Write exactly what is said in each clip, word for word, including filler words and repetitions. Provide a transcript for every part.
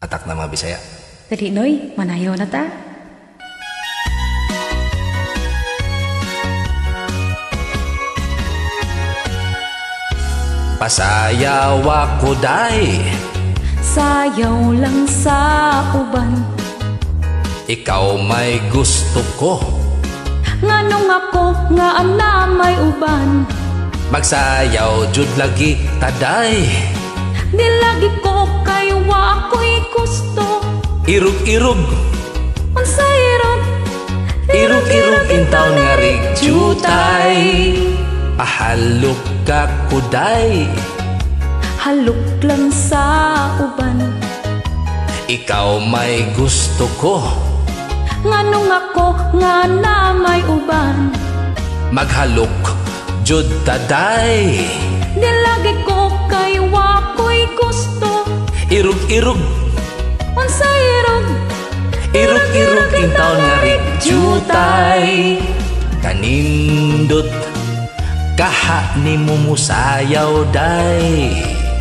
Atak na mga Bisaya. Dali noy, manayaw na ta. Pasayaw ako day, sayaw lang sa uban. Ikaw may gusto ko, nganong ako nga ana may uban. magsayaw jud lagi taday, di lagi ko kayo wa ako'y gusto. Irug-irug, unsa irog? irug-irug intaw nga rigjutay. Pahalok ka kuday, halok lang sa uban. ikaw may gusto ko, nganong ako nga na may uban. maghalok jud taday, di lagi ko kayo wa ako'y gusto. irug-irug, unsa irog? irug-irug intaw nga rigjutay. Kanindot kaha ni mo musayaw day,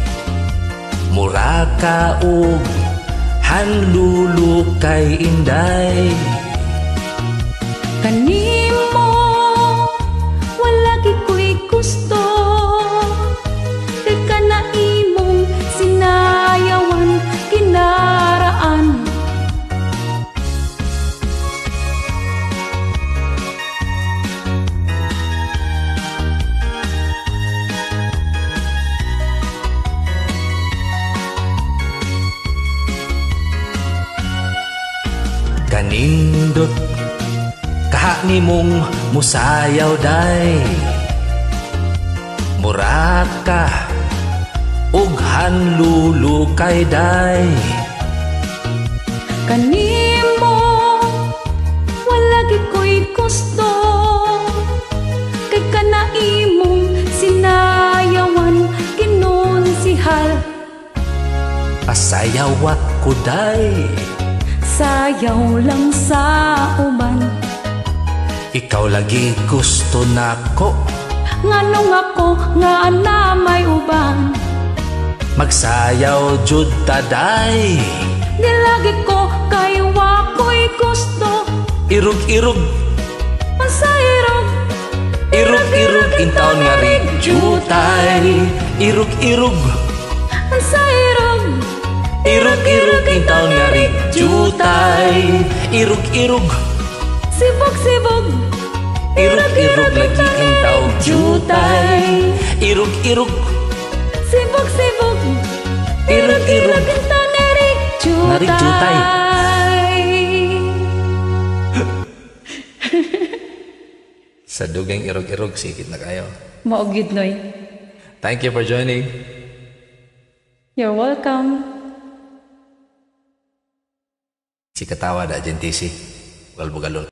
mura ka og hanlulo kay inday. Kanimo wala gi ko'y gusto, kay kana imong sinayawan kinaraan. Kanindot kaha ni mong musayaw day, mura ka og hanlulo kay day. Kanimo wala gi ko'y gusto, kay kana imong sinayawan kinonsihal. Pasayaw ako day, sayaw lang sa uban. ikaw lagi gusto nako, nganong ako nga na may uban. magsayaw jud taday, di lagi ko kayo wa ko'y gusto. irug-irug, unsa irog? irug-irug intaw nga rigjutay. Irug-irug, unsa irog? irug-irug intaw nga rigjutay. Irug-irug, Sibog-sibog, irug-irug lagi intaw jutay. Irug-irug, sibog-sibog, irug-irug intaw nga rigjutay. nga rigjutay. Sa dugang irog-irog, sikit na kayo. Maugid noy. Thank you for joining. You're welcome. Si katawa da agentisi, bugal-bugalon.